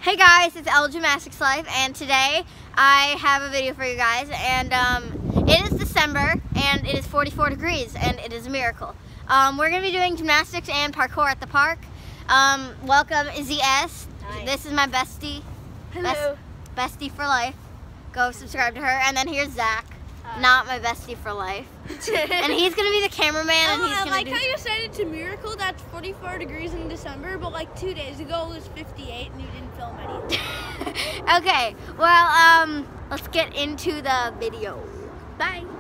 Hey guys, it's Gymnastics Life, and today I have a video for you guys, and it is December, and it is 44 degrees, and it is a miracle. We're going to be doing gymnastics and parkour at the park. Welcome Izzy S. Hi. This is my bestie. Hello. Bestie for life. Go subscribe to her. And then here's Zach. Hi. Not my bestie for life. And he's going to be the cameraman. And he's I gonna like do... how you said it's a miracle that's 44 degrees in December, but like 2 days ago it was 58 and you didn't film anything. Okay, well, let's get into the video. Bye.